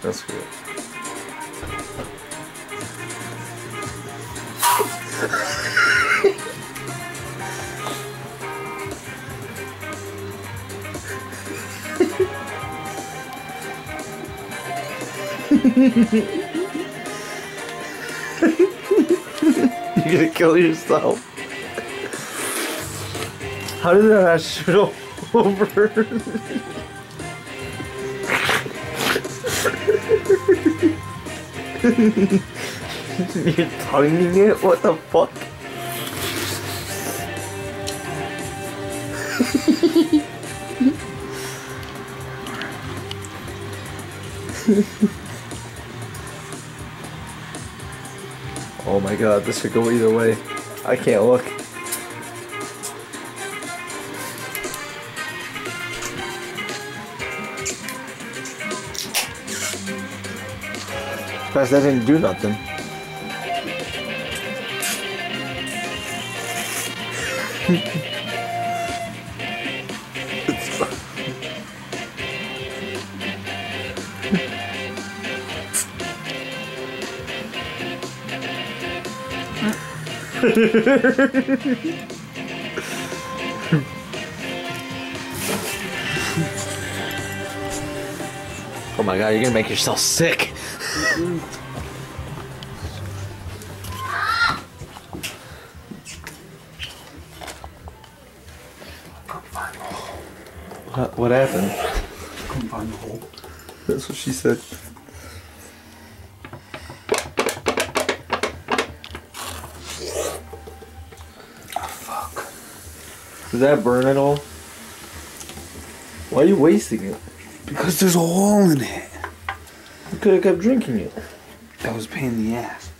That's good. You're gonna kill yourself. How did that not shoot over? You're tonguing it? What the fuck? Oh my god, this could go either way. I can't look. Guys, that didn't do nothing. Oh my god, you're gonna make yourself sick. What happened? Couldn't find the hole. That's what she said. Oh, fuck. Did that burn at all? Why are you wasting it? Because there's a hole in it. You could have kept drinking it. That was a pain in the ass.